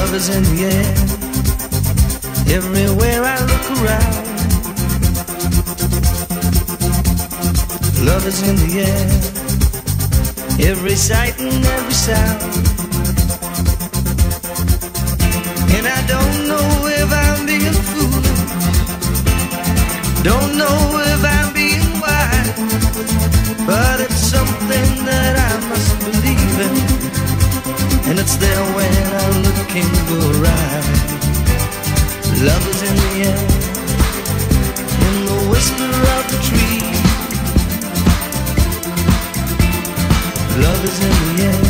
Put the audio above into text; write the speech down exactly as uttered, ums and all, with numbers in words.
Love is in the air, everywhere I look around. Love is in the air, every sight and every sound. And I don't know if I'm being foolish, don't know if I'm being wise, but it's something that I must believe in, and it's there when I look in your eyes. Love is in the air, in the whisper of the tree. Love is in the air.